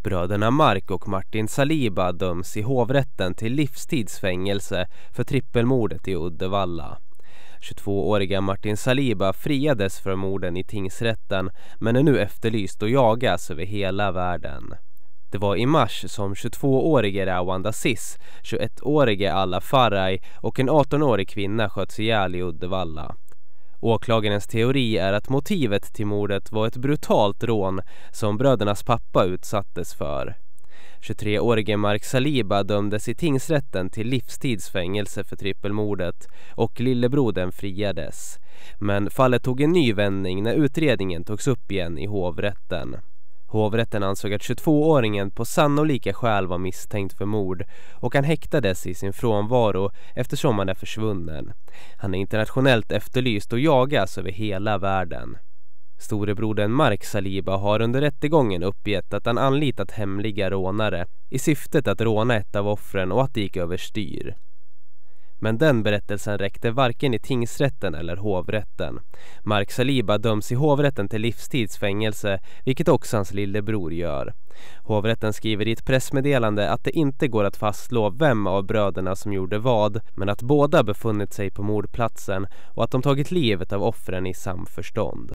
Bröderna Mark och Martin Saliba döms i hovrätten till livstidsfängelse för trippelmordet i Uddevalla. 22-åriga Martin Saliba friades för morden i tingsrätten men är nu efterlyst och jagas över hela världen. Det var i mars som 22-årige Rwanda Sis, 21-årige Alla Faraj och en 18-årig kvinna sköts ihjäl i Uddevalla. Åklagarens teori är att motivet till mordet var ett brutalt rån som brödernas pappa utsattes för. 23-årige Mark Saliba dömdes i tingsrätten till livstidsfängelse för trippelmordet och lillebrodern friades. Men fallet tog en ny vändning när utredningen togs upp igen i hovrätten. Hovrätten ansåg att 22-åringen på sannolika skäl var misstänkt för mord och han häktades i sin frånvaro eftersom han är försvunnen. Han är internationellt efterlyst och jagas över hela världen. Storebrodern Mark Saliba har under rättegången uppgett att han anlitat hemliga rånare i syftet att råna ett av offren och att det gick överstyr. Men den berättelsen räckte varken i tingsrätten eller hovrätten. Mark Saliba döms i hovrätten till livstidsfängelse, vilket också hans lillebror gör. Hovrätten skriver i ett pressmeddelande att det inte går att fastslå vem av bröderna som gjorde vad, men att båda befunnit sig på mordplatsen och att de tagit livet av offren i samförstånd.